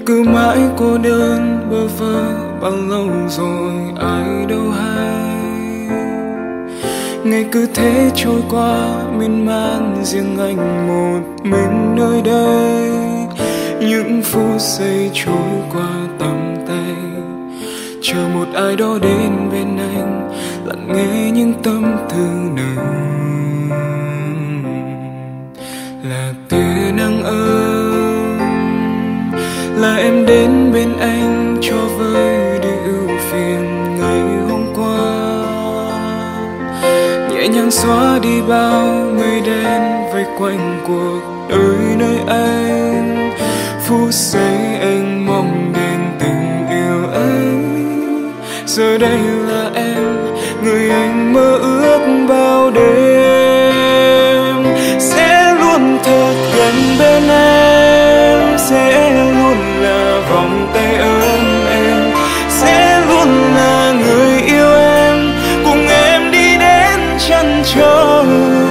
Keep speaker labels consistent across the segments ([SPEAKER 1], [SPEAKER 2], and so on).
[SPEAKER 1] cứ mãi cô đơn bơ vơ bao lâu rồi ai đâu hay. Ngày cứ thế trôi qua miên man, riêng anh một mình nơi đây. Những phút giây trôi qua tầm tay, chờ một ai đó đến bên anh, lặng nghe những tâm tư nồng. Là tia nắng ấm, là em đến bên anh cho vơi đi ưu phiền ngày hôm qua. Nhẹ nhàng xóa đi bao mây đen vây quanh cuộc đời nơi anh. Phút giây anh mong đến tình yêu ấy, giờ đây là em, người anh mơ ước bao đêm. Sẽ luôn thật gần bên em, sẽ luôn là vòng tay ấm em, sẽ luôn là người yêu em, cùng em đi đến chân trời.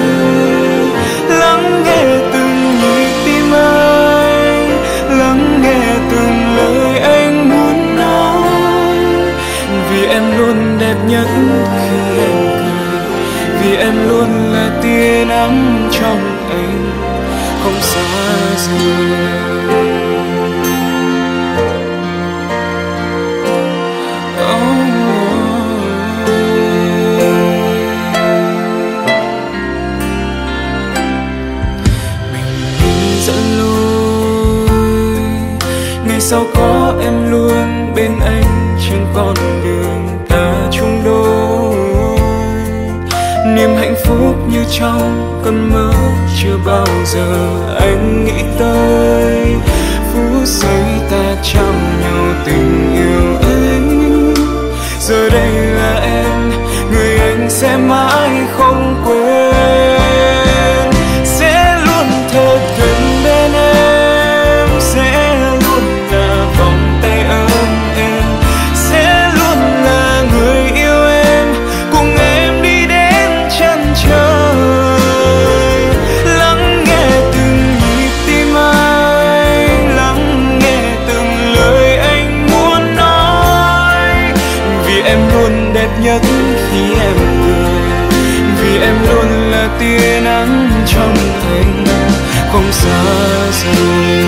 [SPEAKER 1] Lắng nghe từng nhịp tim anh, lắng nghe từng lời anh muốn nói. Vì em luôn đẹp nhất khi em cười, vì em luôn là tia nắng trong anh, không xa rời. Sao có em luôn bên anh trên con đường ta chung đôi. Niềm hạnh phúc như trong cơn mơ chưa bao giờ anh nghĩ tới. Phút giây ta trao nhau tình yêu ấy, giờ đây là em, người anh sẽ mãi không quên. Sẽ luôn thật gần bên em, sẽ vòng tay ấm em, sẽ luôn là người yêu em, cùng em đi đến chân trời. Lắng nghe từng nhịp tim anh, lắng nghe từng lời anh muốn nói. Vì em luôn đẹp nhất khi em cười, vì em luôn là tia nắng trong anh, không xa rời.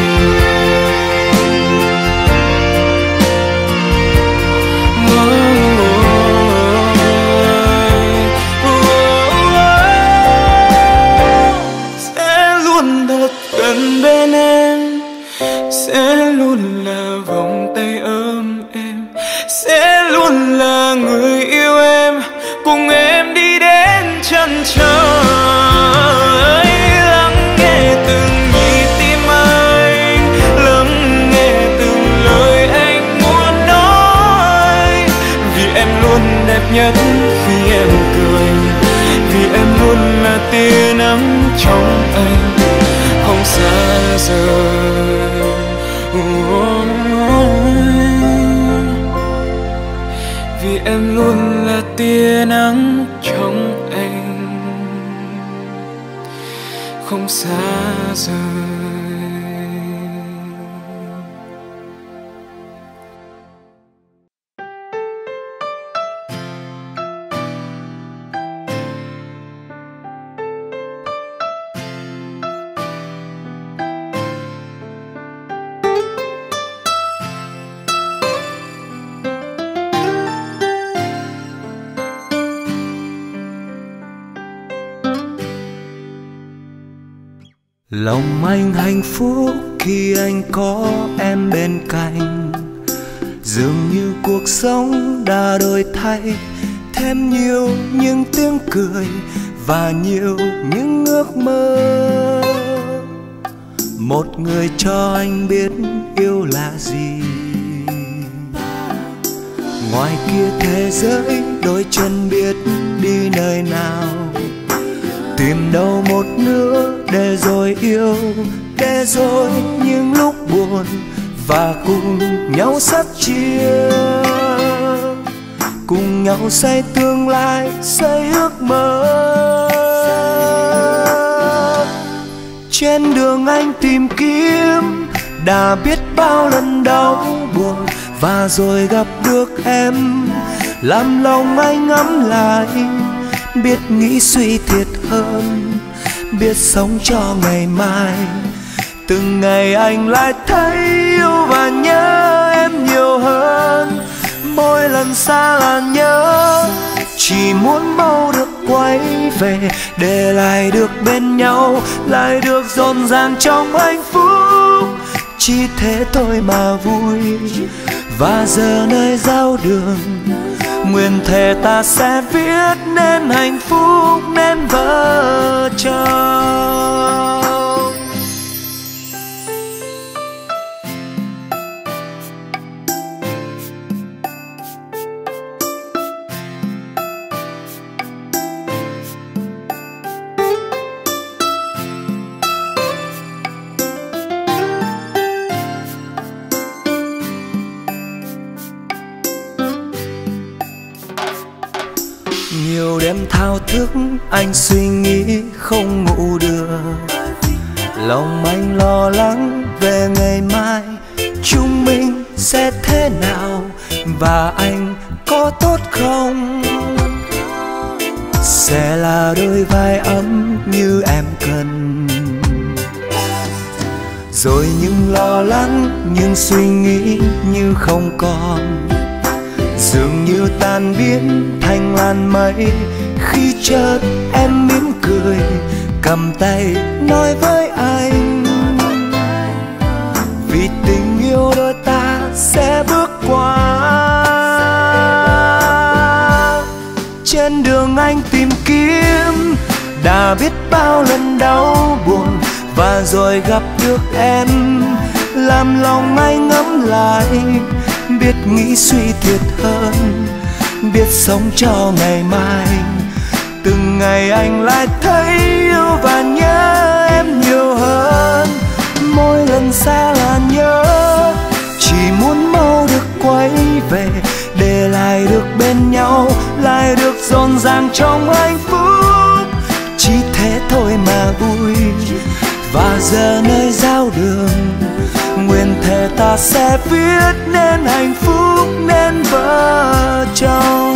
[SPEAKER 1] Gần bên em, sẽ luôn là vòng tay ấm em, sẽ luôn là người yêu em, cùng em đi đến chân trời. Lắng nghe từng nhịp tim anh, lắng nghe từng lời anh muốn nói. Vì em luôn đẹp nhất khi em cười, vì em luôn là tia nắng trong anh, không xa rời. Vì em luôn là tia nắng trong anh, không xa rời.
[SPEAKER 2] Lòng anh hạnh phúc khi anh có em bên cạnh. Dường như cuộc sống đã đổi thay, thêm nhiều những tiếng cười và nhiều những ước mơ. Một người cho anh biết yêu là gì. Ngoài kia thế giới đôi chân biết đi nơi nào, tìm đâu một nữa để rồi yêu, để rồi những lúc buồn và cùng nhau sắt chia, cùng nhau xây tương lai, xây ước mơ. Trên đường anh tìm kiếm đã biết bao lần đau buồn và rồi gặp được em, làm lòng anh ngẫm lại, biết nghĩ suy thiệt hơn, biết sống cho ngày mai. Từng ngày anh lại thấy yêu và nhớ em nhiều hơn, mỗi lần xa là nhớ, chỉ muốn mau được quay về, để lại được bên nhau, lại được rộn ràng trong hạnh phúc. Chỉ thế thôi mà vui. Và giờ nơi giao đường, nguyện thề ta sẽ viết nên hạnh phúc, nên vợ chồng. Nhiều đêm thao thức anh suy nghĩ không ngủ được, lòng anh lo lắng về ngày mai chúng mình sẽ thế nào, và anh có tốt không, sẽ là đôi vai ấm như em cần. Rồi những lo lắng, những suy nghĩ như không còn, dường như tan biến thành làn mây, khi chợt em mỉm cười cầm tay nói với anh, vì tình yêu đôi ta sẽ bước qua. Trên đường anh tìm kiếm đã biết bao lần đau buồn, và rồi gặp được em, làm lòng anh ngẫm lại, biết nghĩ suy thiệt hơn, biết sống cho ngày mai. Từng ngày anh lại thấy yêu và nhớ em nhiều hơn, mỗi lần xa là nhớ, chỉ muốn mau được quay về, để lại được bên nhau, lại được rộn ràng trong hạnh phúc. Chỉ thế thôi mà vui. Và giờ nơi giao đường, nguyện thề ta sẽ viết nên hạnh phúc, nên vợ chồng.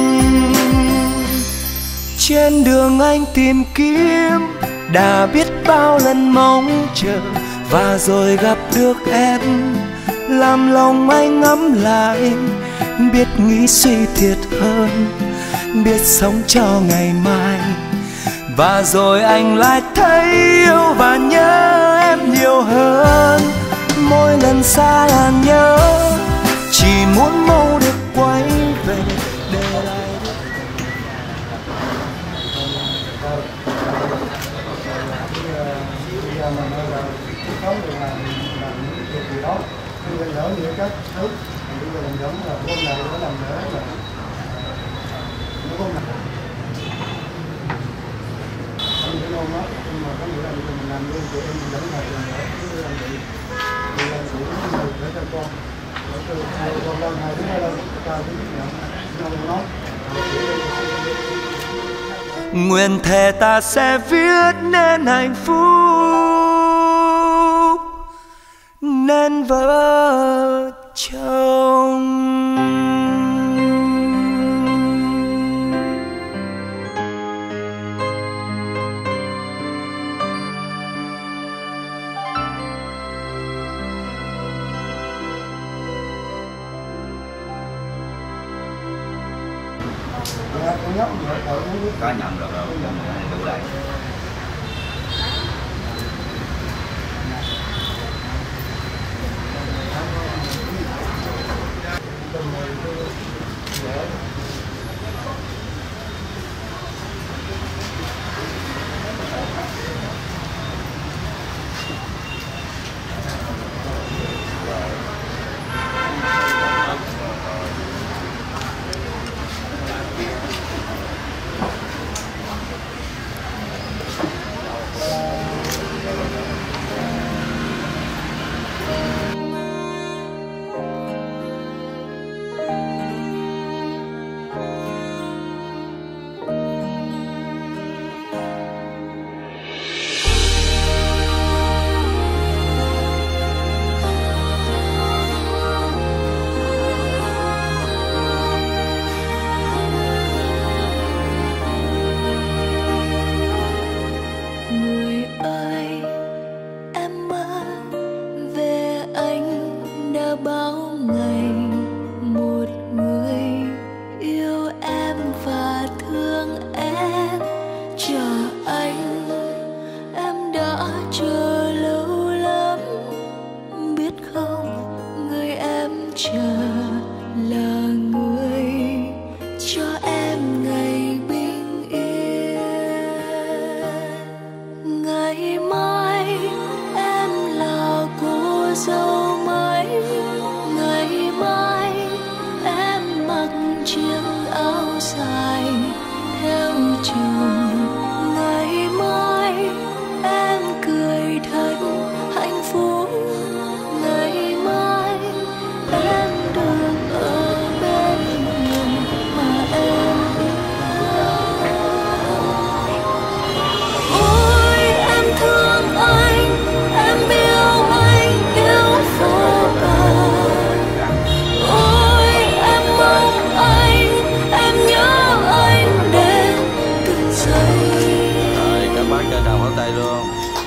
[SPEAKER 2] Trên đường anh tìm kiếm đã biết bao lần mong chờ, và rồi gặp được em, làm lòng anh ngẫm lại, biết nghĩ suy thiệt hơn, biết sống cho ngày mai. Và rồi anh lại thấy yêu và nhớ em nhiều hơn, mỗi lần xa là nhớ, chỉ muốn mau được quay về, để lại được.
[SPEAKER 3] Nhưng mà có nghĩa là mình làm luôn tụi em mình dẫn lại lần nữa chứ làm gì thì là sự để cho con lần này thứ hai lần ta cũng nhận nó.
[SPEAKER 2] Nguyện thề ta sẽ viết nên hạnh phúc, nên vợ chồng.
[SPEAKER 4] Có nhận được rồi, đủ lại.
[SPEAKER 5] ơi, em mang về anh đã bao ngày. Một người yêu em và thương em, chờ anh. Em đã chờ lâu lắm, biết không, người em chờ là người cho em ngày bình yên. Ngày mai em là cô dâu mới, ngày mai em mặc chiếc áo dài theo chồng. Ngày mai em cười thật hạnh phúc, ngày mai em được ở bên người mà em yêu. Ôi em thương anh, em yêu anh, yêu vô bờ. Ôi em mong anh, em nhớ anh đến từng giây.
[SPEAKER 4] Rồi các bác cho đồng pháo tay luôn.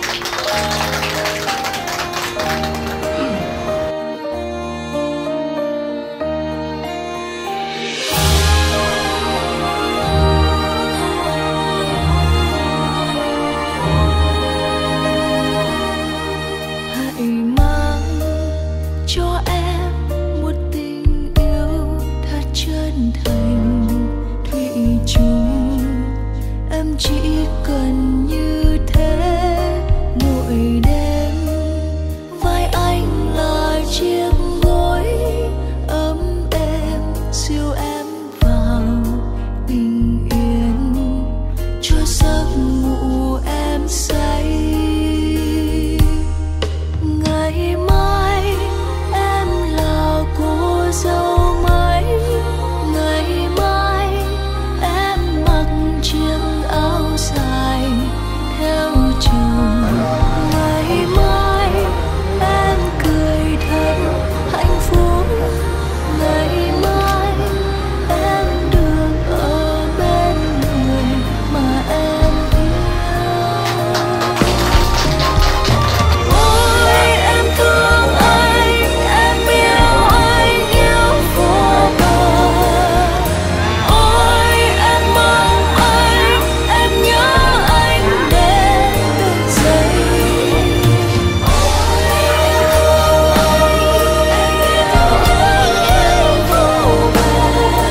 [SPEAKER 5] Hãy mang cho em một tình yêu thật chân thành thủy chung. Em chỉ cần như thế mỗi đêm. Vai anh là chiếc gối ấm êm, dìu em vào bình yên, cho giấc ngủ em say. Ngày mai em là cô dâu mới, ngày mai em mặc chiếc áo dài theo chồng. Ngày mai em cười thật hạnh phúc, ngày mai em được ở bên người mà em yêu. Ôi em thương anh, em yêu anh, yêu vô bờ. Ôi em mong anh, em nhớ anh đến từng giây. Ôi em thương anh, em yêu anh, yêu vô bờ.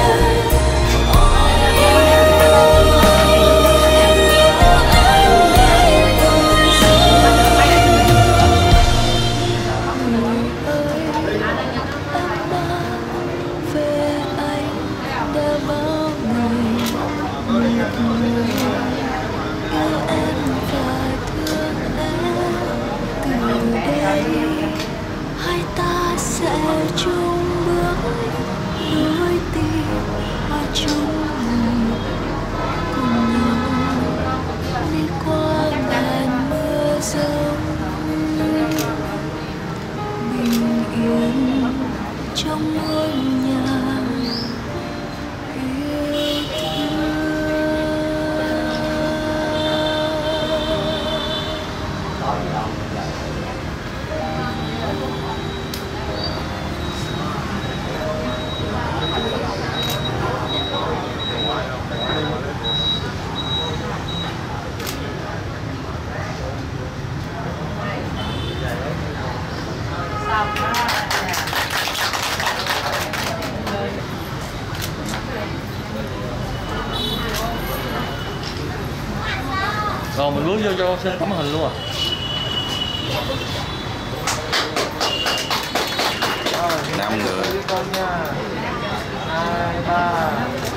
[SPEAKER 5] Ôi em thương anh, em nhớ anh đến từng giây. Người ơi, em mang về anh đã bao ngày. Một người yêu em và thương em, từ đây hai ta sẽ chung bước nối tim hoa chung người, cùng nhau đi qua ngàn mưa giông. Bình yên trong ngôi nhà yêu thương.
[SPEAKER 6] Rồi mình bước vô cho xin tấm hình luôn à.
[SPEAKER 4] Năm người.
[SPEAKER 3] Con nha. 2, 3.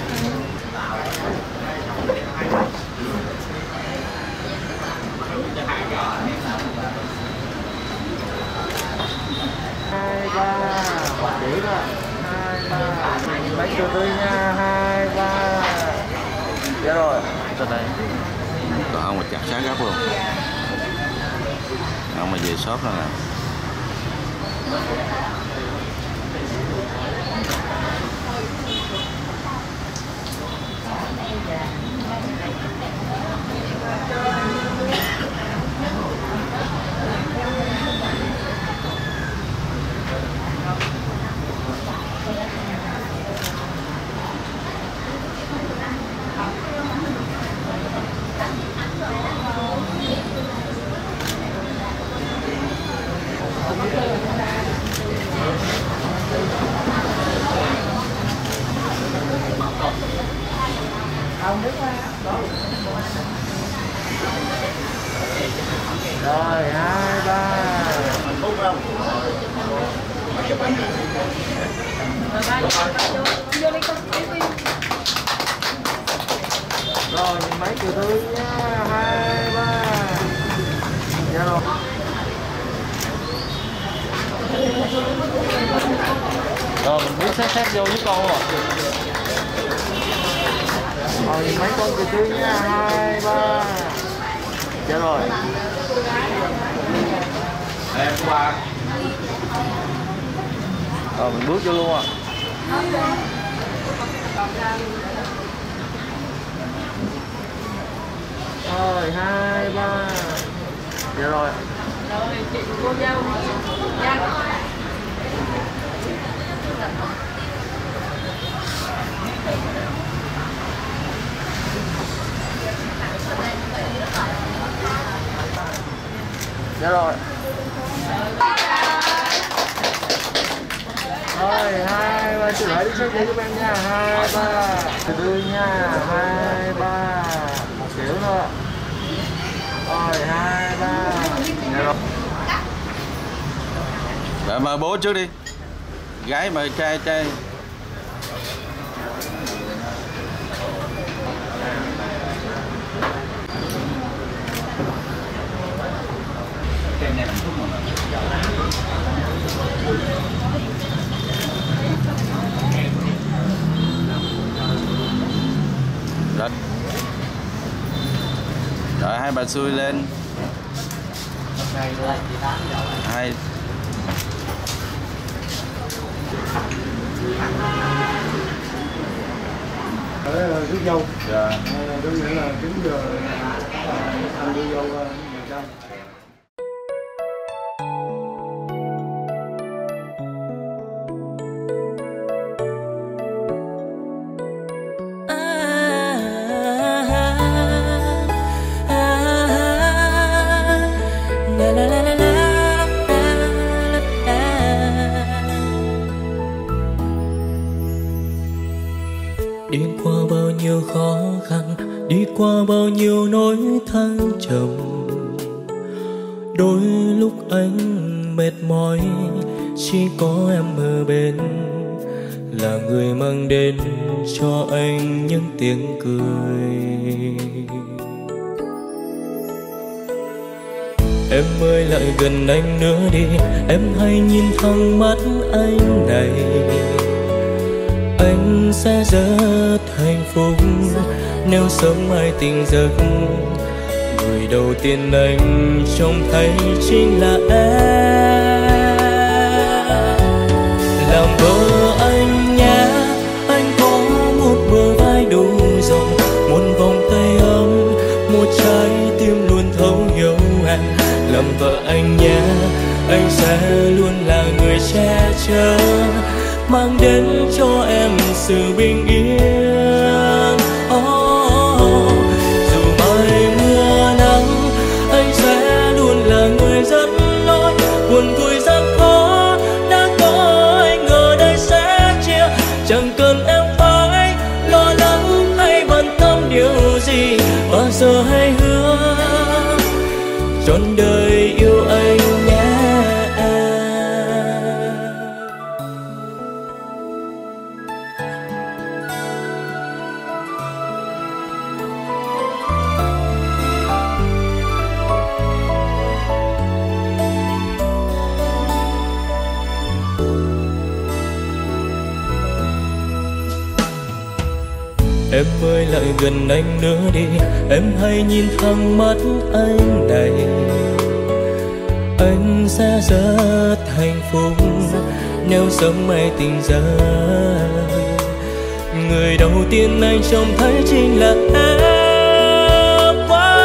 [SPEAKER 3] Hai ba chỉ đó. 2, 3. Bánh từ từ nha. 2, 3. Dạ rồi.
[SPEAKER 6] Từ đây.
[SPEAKER 4] Còn ông mà chặt sát gấp luôn. Ông mà về shop nữa nè.
[SPEAKER 3] Rồi 2, 3. Rồi nhìn máy từ từ nha. 2, 3. Dạ rồi.
[SPEAKER 6] Rồi mình biết xếp vô với con rồi.
[SPEAKER 3] Rồi nhìn máy con từ từ nha. 2, 3. Dạ rồi.
[SPEAKER 4] Em qua.
[SPEAKER 6] Rồi mình bước vô luôn à.
[SPEAKER 3] Rồi 2, 3. Dạ rồi. Dạ rồi. Rồi 2, 3 chị lại đi xếp giấy giúp em nha. 2, 3 từ từ nha. 2, 3 một kiểu thôi. Rồi 2, 3. Dạ rồi.
[SPEAKER 4] Rồi mời bố trước đi. Gái mời trai. Cái này làm thuốc mà. Rồi. Rồi hai bà xuôi lên. Hai.
[SPEAKER 3] Đấy là rước dâu.
[SPEAKER 4] Dạ.
[SPEAKER 3] Đúng nghĩa là 9 giờ anh đưa dâu nhà trai.
[SPEAKER 1] Đi qua bao nhiêu khó khăn, đi qua bao nhiêu nỗi thăng trầm, đôi lúc anh mệt mỏi, chỉ có em ở bên là người mang đến cho anh những tiếng cười. Em ơi lại gần anh nữa đi, em hãy nhìn thẳng mắt anh này. Anh sẽ rất hạnh phúc nếu sớm mai tỉnh giấc, người đầu tiên anh trông thấy chính là em. Làm vợ anh nhé, anh có một bờ vai đủ rộng, một vòng tay ấm, một trái tim luôn thấu hiểu em. Làm vợ anh nhé, anh sẽ luôn là người che chở, mang đến cho em sự bình yên. Dù mai mưa nắng, anh sẽ luôn là người dẫn lối, buồn vui gian khó đã có anh ở đây sẽ chia. Chẳng cần em phải lo lắng hay bận tâm điều gì, bao giờ hãy hứa trọn đời yêu anh nhé. Em ơi lại gần anh nữa đi, em hãy nhìn thẳng mắt anh này. Anh sẽ rất hạnh phúc nếu sớm mai tỉnh giấc, người đầu tiên anh trông thấy chính là em.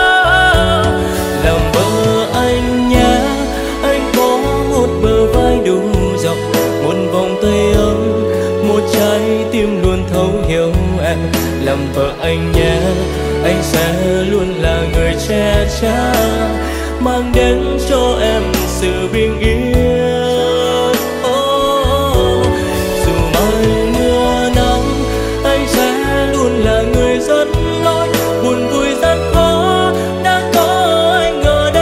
[SPEAKER 1] Làm vợ anh nhé, anh có một bờ vai đủ rộng, một vòng tay ấm, một trái tim luôn thấu hiểu em. Làm vợ anh nhé, anh sẽ luôn là người che chở, mang đến cho em sự bình yên. Dù mai mưa nắng, anh sẽ luôn là người dẫn lối, buồn vui gian khó đã có anh ở đây.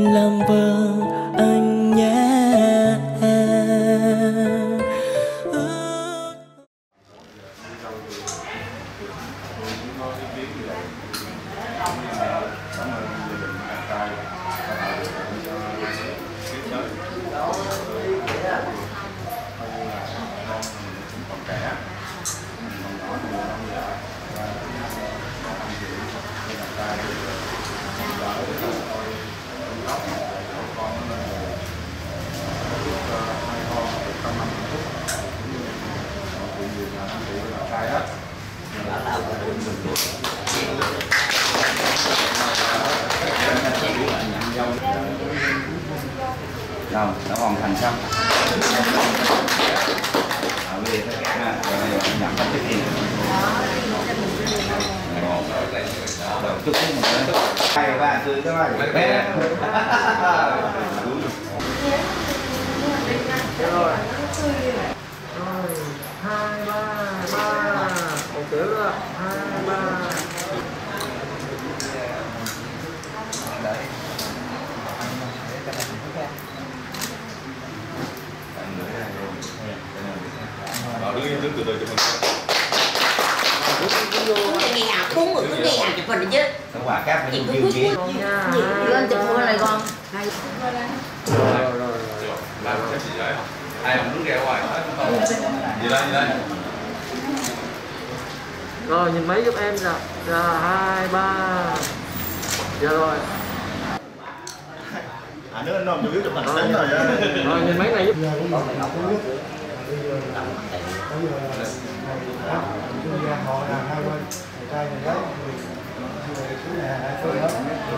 [SPEAKER 1] làm vợ anh nhé.
[SPEAKER 4] Rồi, đã hoàn thành xong. Bây giờ tất cả rồi nhận các cái tiền. Rồi, chút chút một chút. 2, 3, 4 các bạn.
[SPEAKER 3] Rồi. Rồi, 2, 3, 3. Một kiểu nữa. 2, 3.
[SPEAKER 7] Đứng từ từ cho mình.
[SPEAKER 5] Nghe à, cuốn rồi cứ nghe à chụp hình chứ.
[SPEAKER 4] Cái quả cáp phải nhiều gì.
[SPEAKER 5] Lên chụp hình này con.
[SPEAKER 3] Rồi.
[SPEAKER 7] Làm cái gì vậy? Ai làm đứng ra ngoài. Gì đây, gì đây?
[SPEAKER 3] Rồi nhìn máy giúp em nè. Rồi 2, 3. Dạ rồi.
[SPEAKER 7] Nữa nó chủ yếu chụp hình tính rồi.
[SPEAKER 3] Rồi nhìn máy này giúp. Họ là hai bên, trai này đấy, người xuống nhà hai phương đó.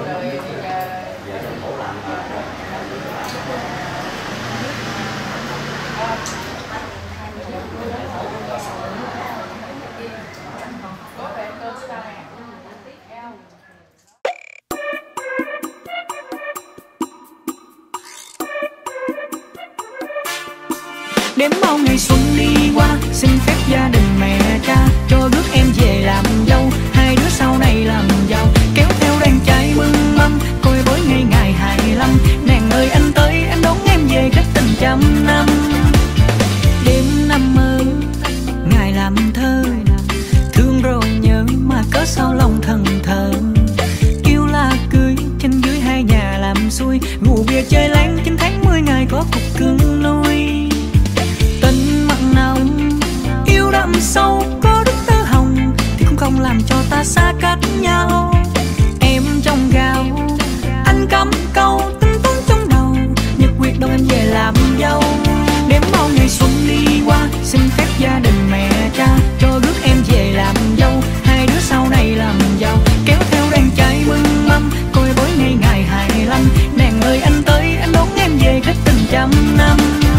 [SPEAKER 1] Đếm bao ngày xuân đi qua, xin phép gia đình mẹ cha cho rước em về làm dâu, hai đứa sau này làm giàu, kéo theo đàn trai mừng mâm, coi với ngày ngày 25. Nàng ơi anh tới, em đón em về cách tình trăm năm. Đêm năm mơ, ngày làm thơ, thương rồi nhớ mà cớ sao lòng thần thờ. Kêu là cưới trên dưới hai nhà làm xuôi, rượu bia chơi láng 9 tháng 10 ngày có cục cưng nuôi. Tình mặn nồng yêu đậm sâu có đức tơ hồng thì cũng không làm cho ta xa cách nhau. Em trong gạo anh cắm câu tính toán trong đầu, nhật quyết đâu em về làm dâu. Đếm bao ngày xuân đi qua, xin phép gia đình mẹ cha cho rước em về làm dâu, hai đứa sau này làm giàu, kéo theo đàn trai mừng mâm, coi với ngày ngày 25. Nàng ơi anh tới, anh đón em về cách tình trăm năm.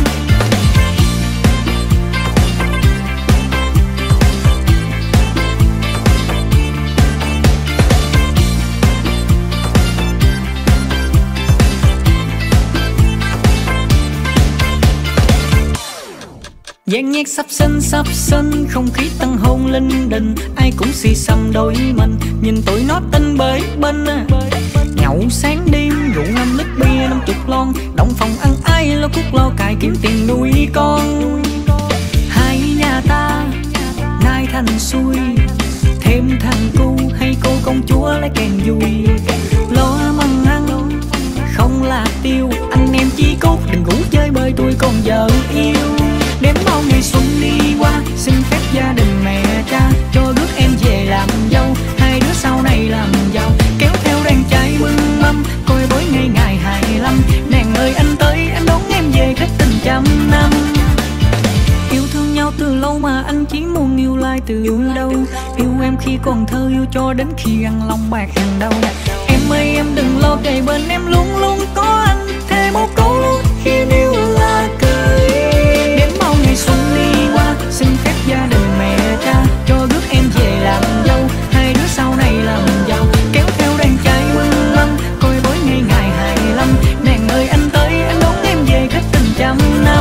[SPEAKER 1] Dàn nhạc sắp sân không khí tăng hôn linh đình, ai cũng xì xầm đôi mình, nhìn tụi nó tinh bới bên. Nhậu sáng đêm rượu 5 lít bia 50 lon, động phòng ăn ai lo cuốc lo cài kiếm tiền nuôi con. Hai nhà ta nay thành xuôi, thêm thằng cu hay cô công chúa lấy càng vui. Lo măng ăn không là tiêu, anh em chí cốt đừng ngủ chơi bơi tôi còn vợ yêu. Đếm bao ngày xuân đi qua, xin phép gia đình mẹ cha cho rước em về làm dâu, hai đứa sau này làm giàu, kéo theo đàn trai mừng mâm, coi với ngày ngày 25. Nàng ơi anh tới, anh đón em về cách tình trăm năm. Yêu thương nhau từ lâu mà anh chỉ muốn yêu lại từ đâu. Yêu em khi còn thơ, yêu cho đến khi ăn lòng bạc hàng đầu. Em ơi em đừng lo, kề bên em luôn luôn có anh, thề một câu luôn khi yêu là cười. Đếm bao ngày xuân đi qua, xin phép gia đình mẹ cha cho rước em về làm dâu, hai đứa sau này làm giàu, kéo theo đàn trai mừng mâm, coi với ngày ngày 25. Nàng ơi anh tới, anh đón em về cách tình trăm năm.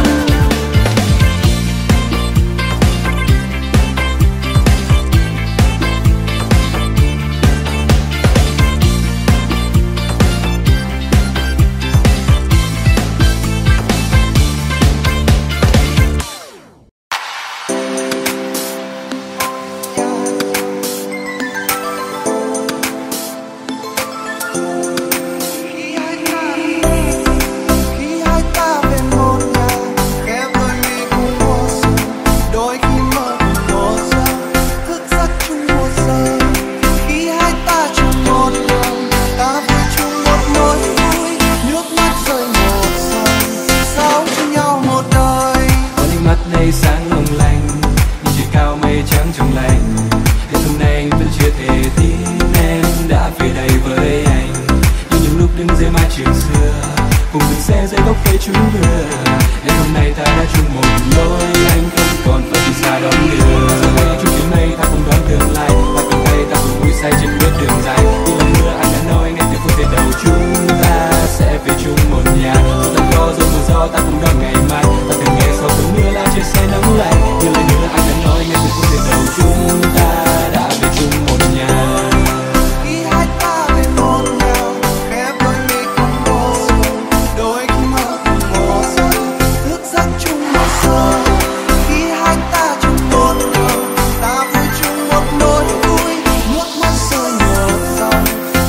[SPEAKER 1] xe dưới góc cây chúng đường. Nên hôm nay ta đã chung một lối, anh không còn phải đi xa đón đường. Giờ đây chung chuyến mây ta cùng đón tương lai, ta cầm tay ta cùng vui say trên bước đường dài. Đi lần nữa anh đã nói ngay từ phút giây đầu chúng ta sẽ về chung một nhà. Dù tan có dù mưa gió ta cùng đón ngày mai, ta từng nghe sau cơn mưa lá trời sẽ nắng lại. Như lời nữa anh đã nói ngay từ phút giây đầu chúng ta đã về chung một nhà.
[SPEAKER 2] Khi hai ta về một nhà, khép đôi mi cùng một giường, đôi khi mơ cùng một giấc, thức giấc chung một giờ. Khi hai ta chung một đường, ta vui chung một nỗi vui, nước mắt rơi một dòng.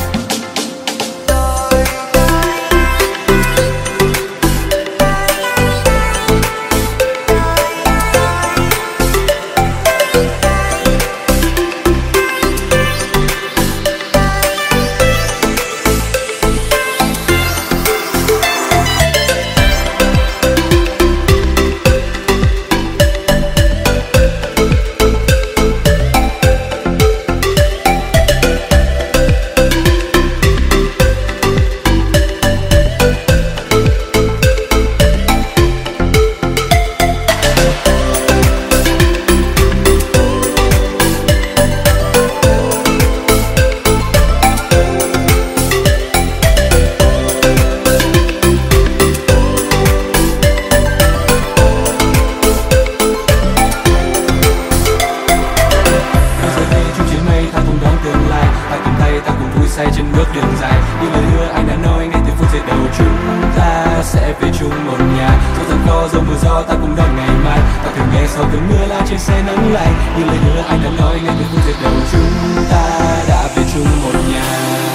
[SPEAKER 1] Say trên bước đường dài, như lời hứa anh đã nói ngay từ phút giây đầu chúng ta sẽ về chung một nhà. Dù rằng có dòng mưa gió ta cùng đón ngày mai, ta thường nghe sau cơn mưa lá trời sẽ nắng lại. Như lời hứa anh đã nói ngay từ phút giây đầu chúng ta đã về chung một nhà.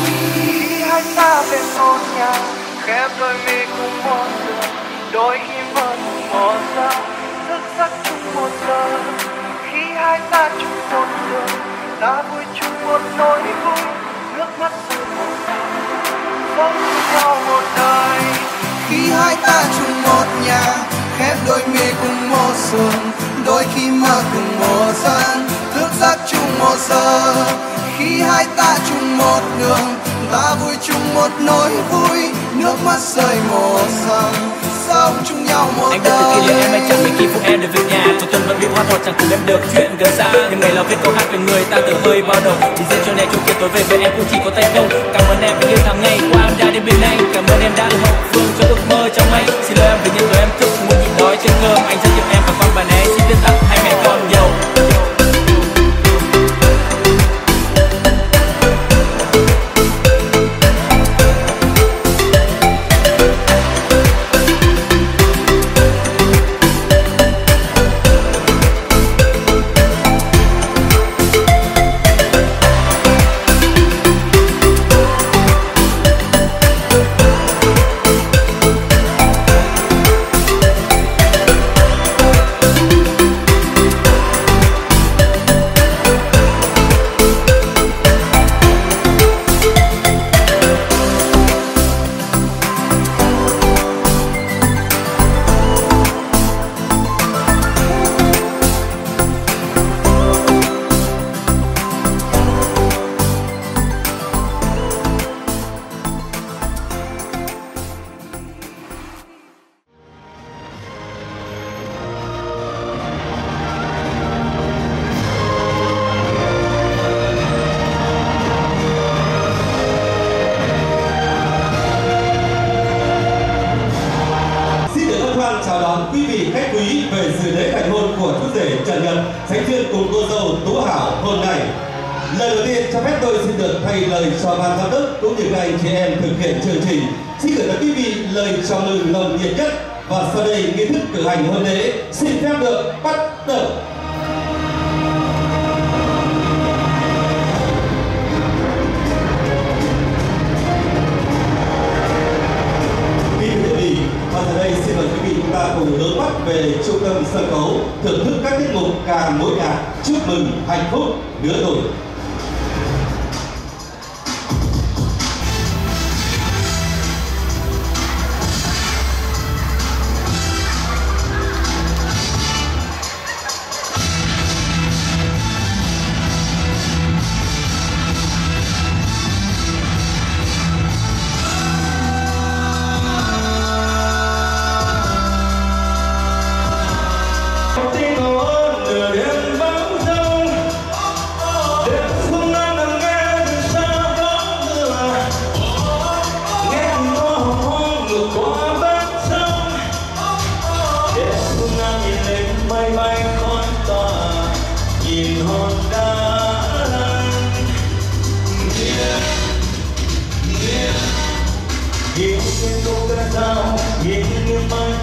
[SPEAKER 2] Khi hai ta về một nhà, khép đôi mi cùng một giường, đôi khi mơ cùng một giấc, thức giấc chung một giờ. Khi hai ta chung một đường, ta vui chung một nỗi vui, nước mắt rơi một dòng, sống nhau một đời. Khi hai ta chung một nhà, khép đôi mi cùng một giường, đôi khi mơ cùng một giấc, thức giấc chung một giờ. Khi hai ta chung một đường, ta vui chung một nỗi vui, nước mắt rơi một dòng, sống chung nhau một
[SPEAKER 8] anh
[SPEAKER 2] đời.
[SPEAKER 8] đã từng kỷ niệm em hay chẳng mấy khi phụ em được về nhà, tuổi xuân vẫn bị hoa thọt chẳng cùng em được chuyện gần xa. Nhưng ngày nào viết câu hát về người ta tự hơi bao đầu, đi dễ cho nên chung kia tối về với em cũng chỉ có tay không. Cảm ơn em vì những tháng ngày qua em đã đến bên anh, cảm ơn em đã được hậu phương cho ước mơ trong anh. Xin lỗi em vì những lời em thức muốn nhịn đói trên cơm, anh rất yêu em và con bà né xin biết tặng hai mẹ con nhiều.
[SPEAKER 9] chào đón quý vị khách quý về dự lễ thành hôn của chú rể Trần Nhật Sánh Duyên cùng cô dâu Tú Hảo hôm nay. Lời đầu tiên cho phép tôi xin được thay lời cho ban giám đốc cũng như các anh chị em thực hiện chương trình. Xin gửi tới quý vị lời chào mừng nồng nhiệt nhất và sau đây nghi thức cử hành hôn lễ xin phép được bắt đầu. Và giờ đây xin mời quý vị chúng ta cùng hướng mắt về trung tâm sân khấu thưởng thức các tiết mục ca mối nhạc chúc mừng hạnh phúc nửa tuổi.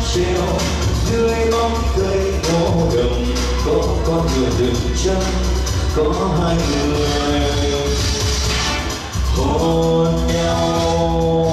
[SPEAKER 10] treo dưới bóng cây ngô đồng, có con người rừng trắng, có hai người hôn nhau.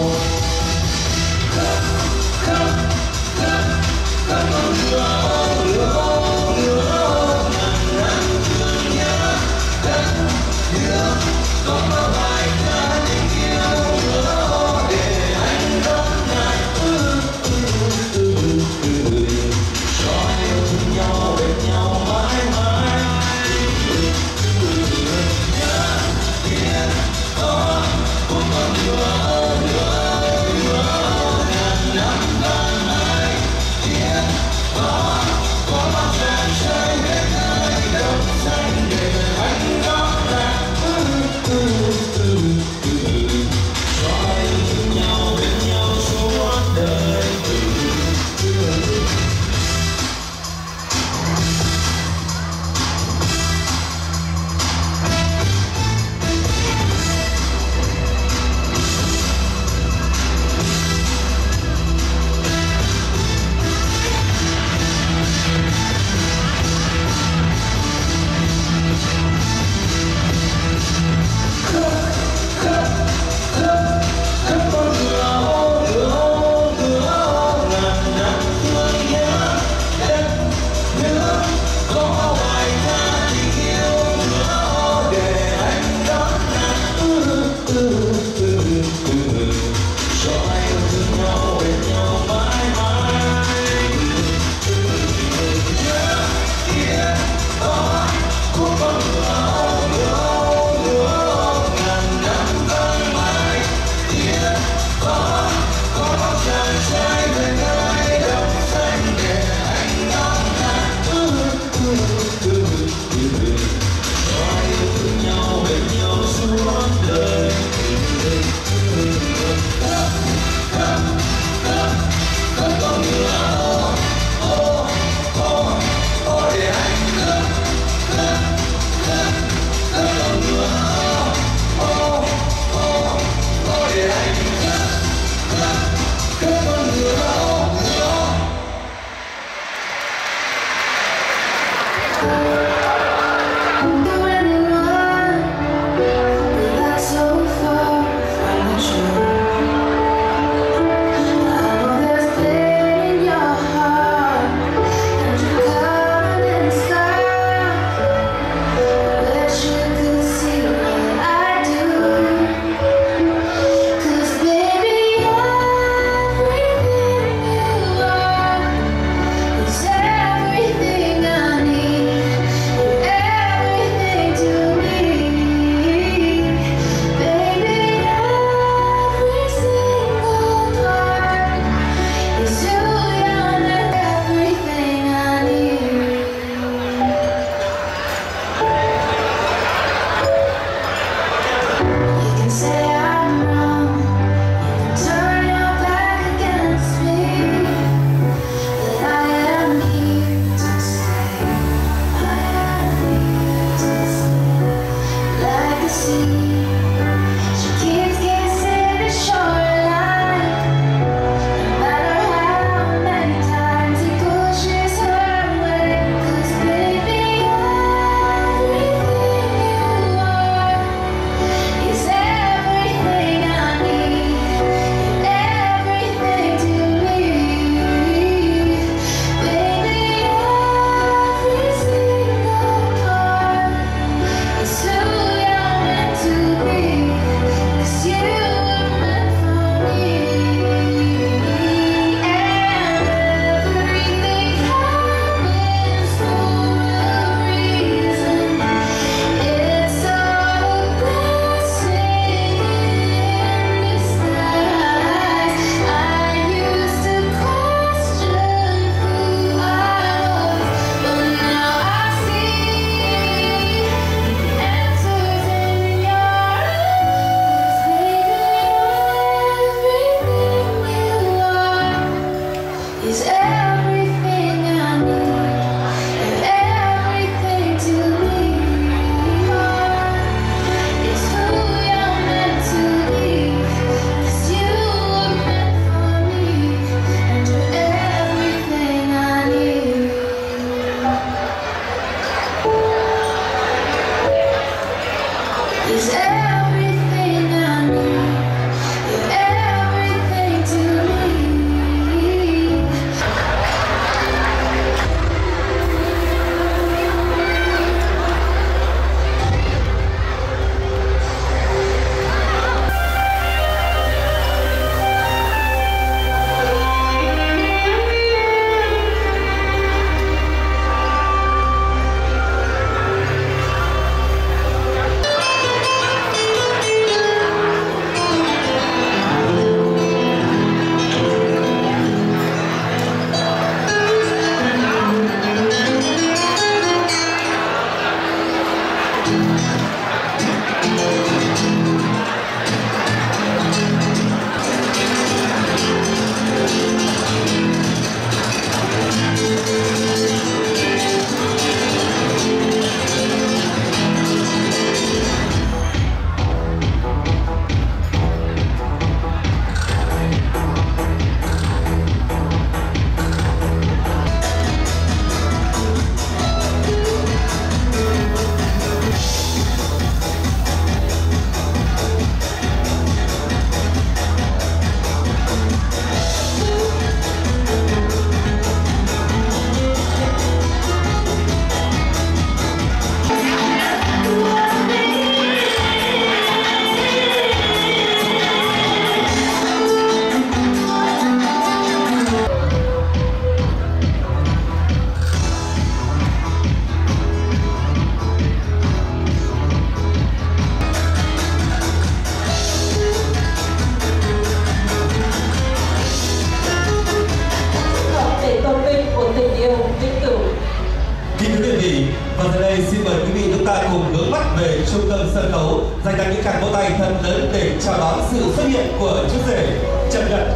[SPEAKER 9] ta cùng hướng mắt về trung tâm sân khấu, dành tặng những tràng vỗ tay thật lớn để chào đón sự xuất hiện của chú rể Trần Nhật.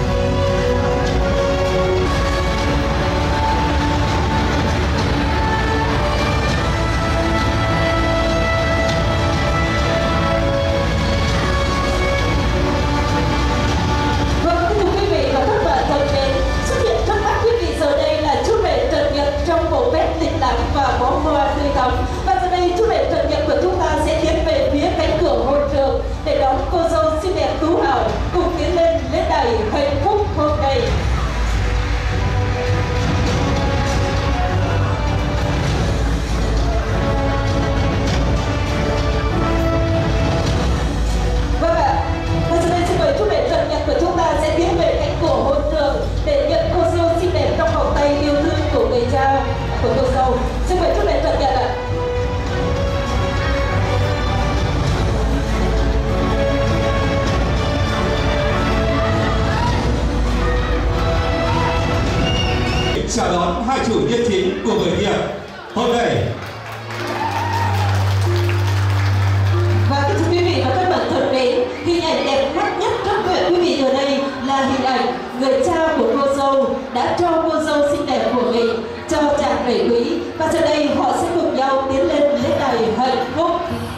[SPEAKER 11] Và bó hoa tươi thắm. Và giờ đây chú rể Trần Nhật của chúng ta sẽ tiến về phía cánh cửa hôn trường để đón cô dâu xinh đẹp Tú Hảo cùng tiến lên lễ đài hạnh phúc hôm nay. Vâng ạ, và giờ đây xin mời chú rể Trần Nhật của chúng ta sẽ tiến về cánh cửa hôn trường để nhận cô dâu xinh đẹp trong vòng tay yêu thương của người cha của cô dâu. Xin mời chú rể Trần Nhật ạ.
[SPEAKER 9] Chào đón hai chủ nhân chính của buổi tiệc hôm nay.
[SPEAKER 11] Và thưa quý vị và các bạn thân mến, hình ảnh đẹp mắt nhất trong người quý vị ở đây là hình ảnh người cha của cô dâu đã cho cô dâu xinh đẹp của mình cho chàng rể quý, và giờ đây họ sẽ cùng nhau tiến lên lễ đài hạnh phúc.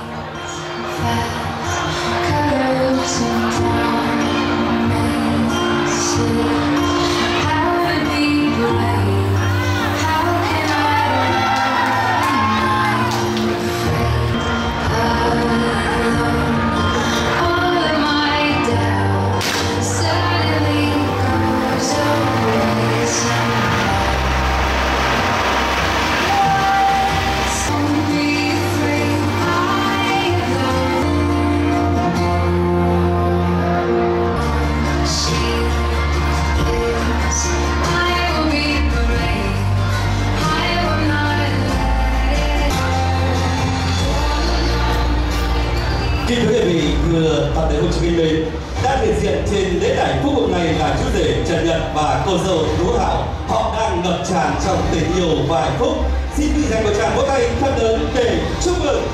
[SPEAKER 9] Kính thưa quý vị, thưa toàn thể Hồ Chí Minh mình đã hiện diện trên lễ đài phúc hôm nay là chú rể Trần Nhật và cô dâu Tú Hảo. Họ đang ngập tràn trong tình yêu và hạnh phúc. Xin quý vị dành một tràng vỗ tay thật lớn để chúc mừng.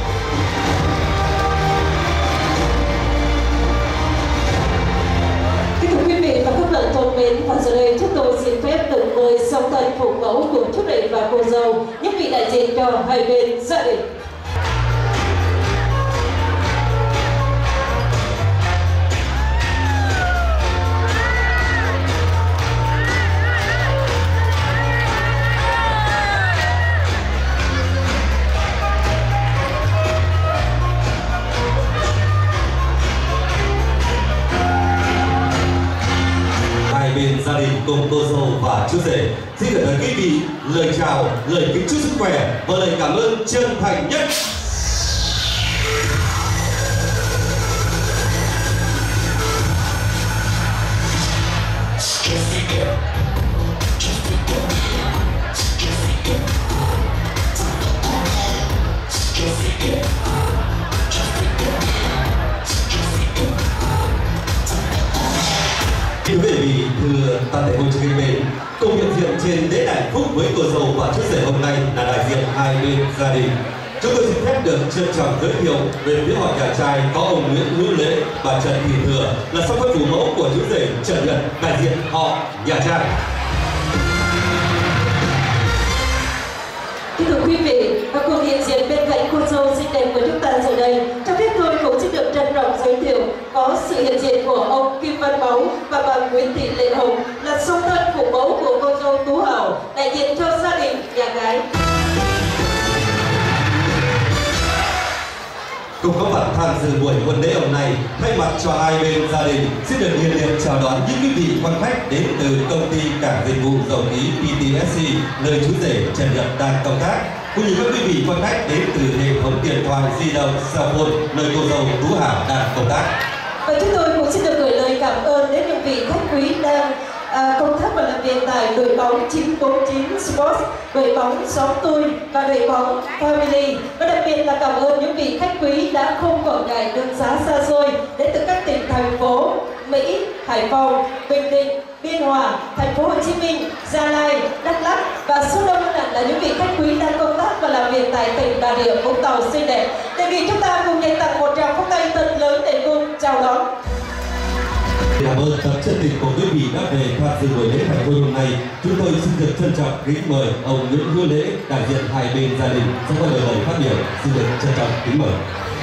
[SPEAKER 11] Kính thưa quý vị và các bạn thân mến, và giờ đây chúng tôi xin phép được mời song thân phụ mẫu của chú rể và cô dâu, những vị đại diện cho hai bên gia đình.
[SPEAKER 9] Bên gia đình cùng cô dâu và chú rể xin gửi tới quý vị lời chào, lời kính chúc sức khỏe và lời cảm ơn chân thành nhất. Kính quý vị, thưa toàn thể Hồ Chí Minh mình, cùng hiện diện trên lễ đài phúc với cô dâu và chú rể hôm nay là đại diện hai bên gia đình. Chúng tôi xin phép được trân trọng giới thiệu về phía họ nhà trai có ông Nguyễn Hữu Lễ và Trần Thị Thừa là song thân phụ mẫu của chú rể Trần Nhật, đại diện họ nhà trai.
[SPEAKER 11] Kính thưa quý vị, và cùng hiện diện bên cạnh cô dâu xinh đẹp của chúng ta giờ đây, cho phép tôi cũng xin được trân trọng giới thiệu có sự hiện diện của ông Kim Văn Báu và bà Nguyễn Thị Lệ Hồng là song thân phụ mẫu của cô dâu Tú Hảo, đại diện cho gia đình nhà gái.
[SPEAKER 9] Cùng có mặt tham dự buổi hôn lễ hôm nay, thay mặt cho hai bên gia đình xin được nhiệt liệt chào đón những quý vị quan khách đến từ công ty cảng dịch vụ dầu khí PTSC, nơi chú rể Trần Nhật đang công tác, cũng như các quý vị quan khách đến từ hệ thống điện thoại di động Cellphone, nơi cô dâu Tú Hảo đang công tác.
[SPEAKER 11] Và chúng tôi cũng xin được gửi lời cảm ơn đến những vị khách quý đang công tác và làm việc tại đội bóng 949 Sports, đội bóng Xóm Tôi và đội bóng Family. Và đặc biệt là cảm ơn những vị khách quý đã không quản ngại đường xá xa xôi đến từ các tỉnh thành phố Mỹ, Hải Phòng, Bình Định, Biên Hòa, Thành phố Hồ Chí Minh, Gia Lai, Đắk Lắk và số đông hơn là những vị khách quý đang công tác và làm việc tại tỉnh Bà Rịa Vũng Tàu xinh đẹp. Đề nghị chúng ta cùng dành tặng một tràng pháo tay thật lớn để cùng chào đón.
[SPEAKER 9] Cảm ơn tập chân tình của quý vị đã về tham dự buổi lễ thành hôn hôm nay. Chúng tôi xin được trân trọng kính mời ông Nguyễn Hữu Lễ, đại diện hai bên gia đình sẽ có lời phát biểu. Xin được trân trọng kính mời.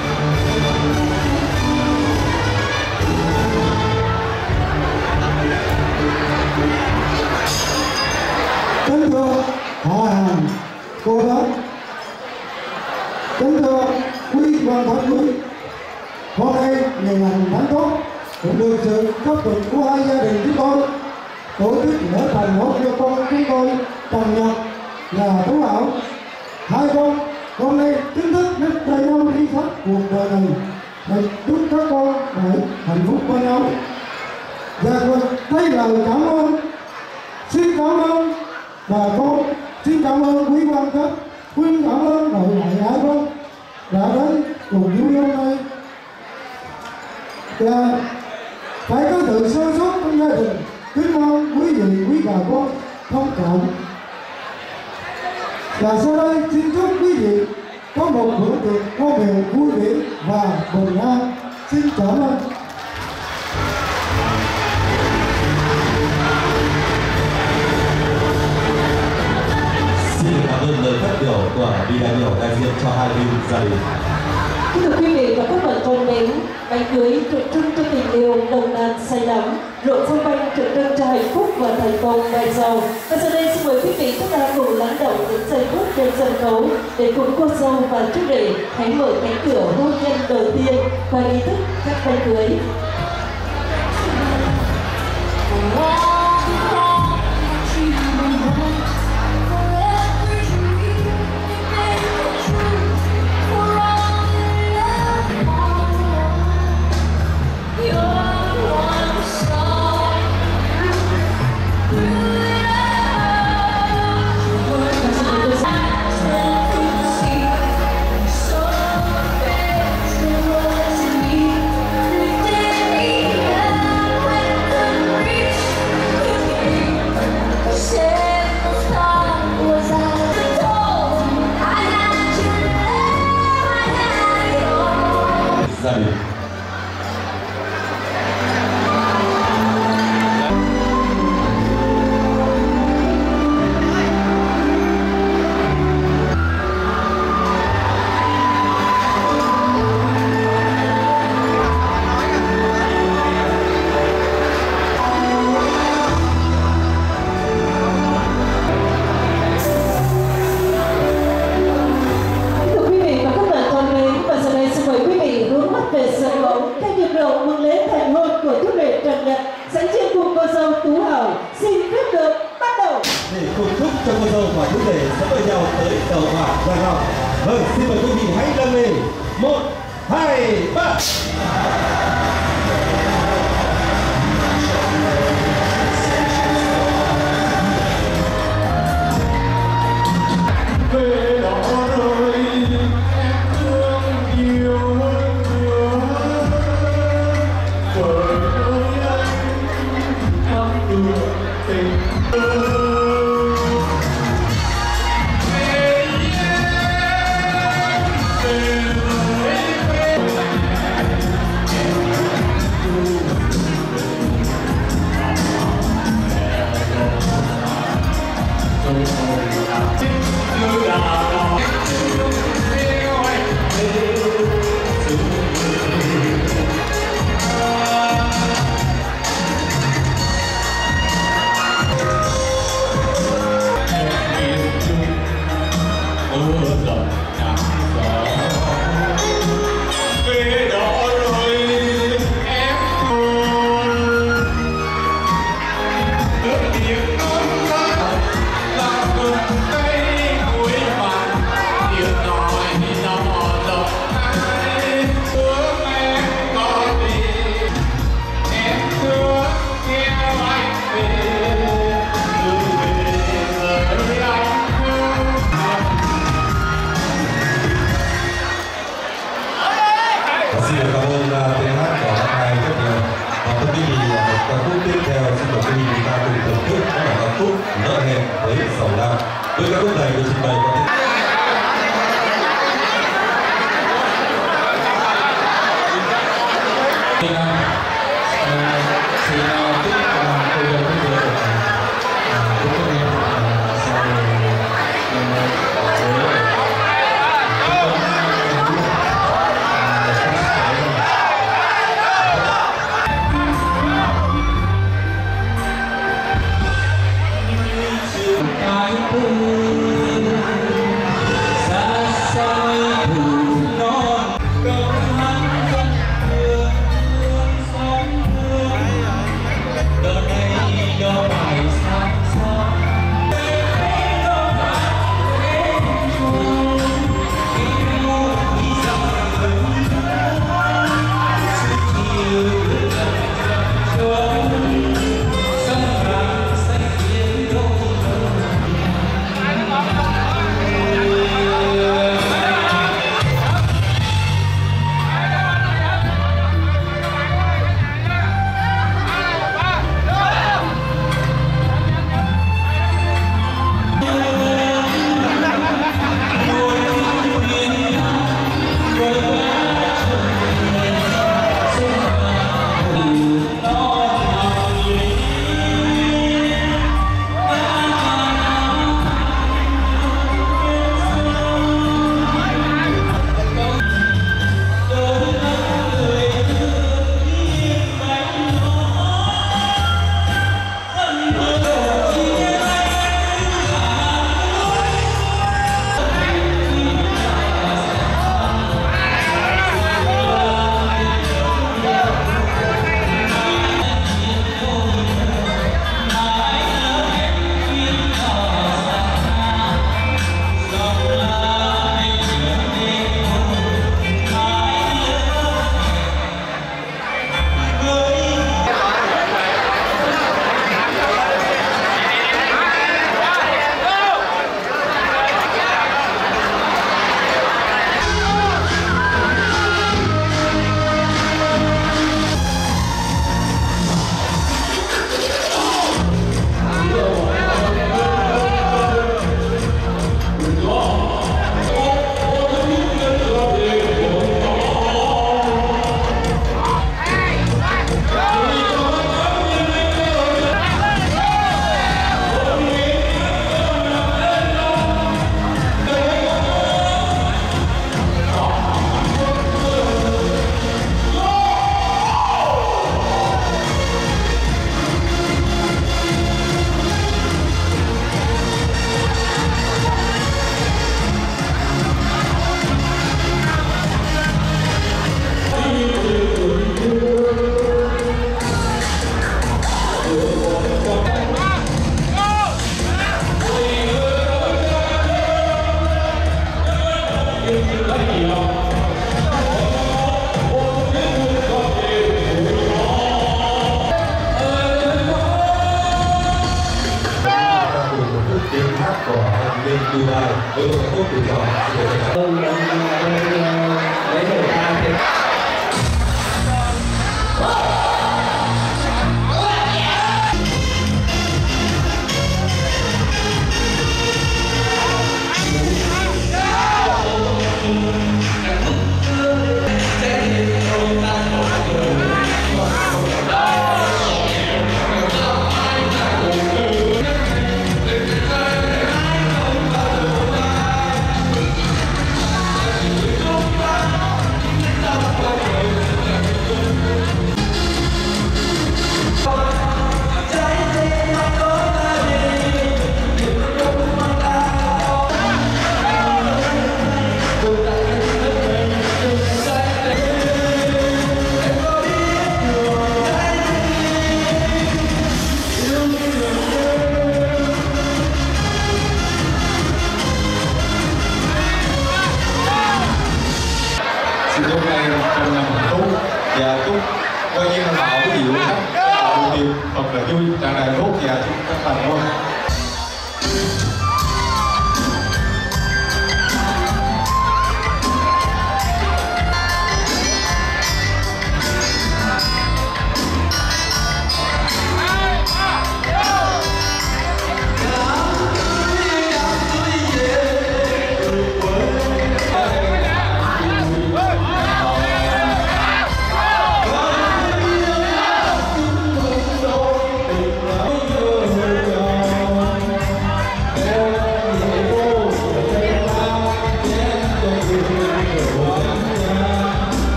[SPEAKER 3] Kính thưa họ hàng, cô bác, kính thưa quý quan khách quý, hôm nay ngày lành tháng tốt cũng được sự cấp thuận của hai gia đình chúng tôi tổ chức lễ thành hôn cho con chúng tôi Trần Nhật và Tú Hảo. Hai con hôm nay chính thức đến đây nhau đi khách cuộc đời này, để chúc các con phải hạnh phúc bên nhau. Và con thấy lời cảm ơn, xin cảm ơn bà con, xin cảm ơn quý quan khách, xin cảm ơn nội ngoại hải quân đã đến cùng vui hôm nay. Và phải có sự sơ suất trong gia đình, kính mong quý vị quý bà con thông cảm. Và sau đây xin chúc quý vị có một bữa tiệc có bề vui vẻ và bình an. Xin cảm ơn.
[SPEAKER 9] Xin cảm ơn lời phát biểu của vị đại biểu đại diện cho hai bên gia đình.
[SPEAKER 11] Kính thưa quý vị và các bạn thân mến, đám cưới tượng trưng cho tình yêu nồng nàn say đắm, rượu phong banh tượng trưng cho hạnh phúc và thành công mai sau. Và sau đây xin mời quý vị chúng ta cùng lắng động những giây phút trên sân khấu để cùng cô dâu và chú rể hãy mở cánh cửa hôn nhân đầu tiên qua nghi thức cắt bánh cưới.
[SPEAKER 9] Gia đình. Để cùng chúc cho cô dâu và chú rể sẽ với nhau tới đầu hòa gia ngọc. Vâng, xin mời quý vị hãy đăng lên 1, 2, 3.
[SPEAKER 3] Về đó rồi em thương yêu hơn nữa, bởi ơi anh thắm đượm tình
[SPEAKER 9] Nợ hẹn với Sầu Lam. Với các khúc này được trình bày có thể Dubai với một phút tự chọn
[SPEAKER 12] hôm nay trong năm hạnh phúc và chúc coi như là tạo cái dịu khách tạo điều thật là vui tràn đầy hạnh phúc và chúc các thành công.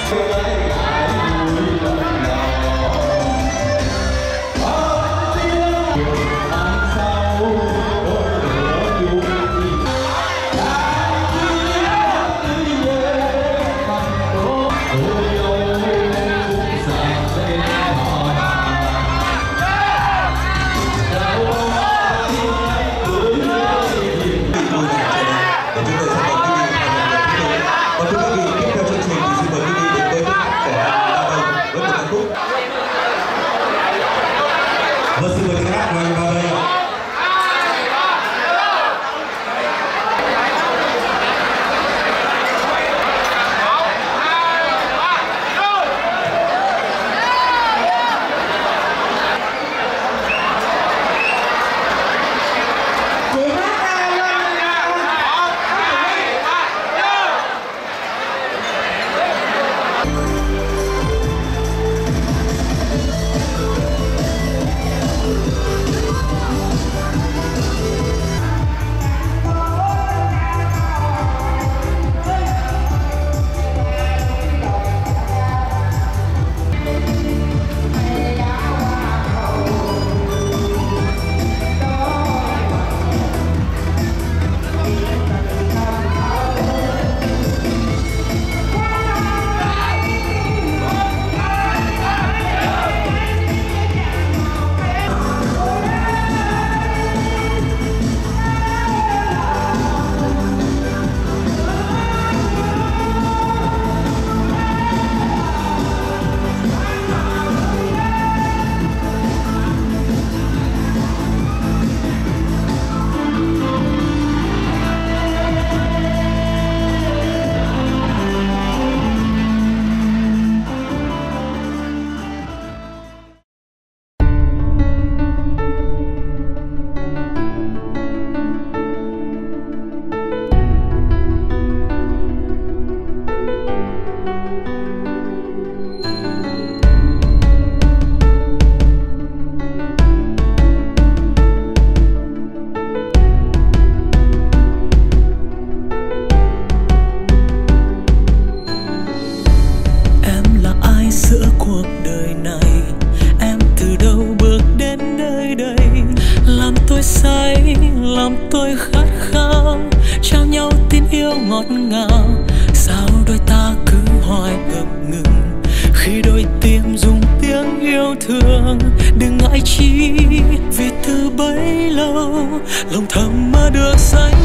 [SPEAKER 13] tôi khát khao trao nhau tin yêu ngọt ngào. Sao đôi ta cứ hoài ngập ngừng khi đôi tim dùng tiếng yêu thương. Đừng ngại chi vì từ bấy lâu lòng thầm mơ được say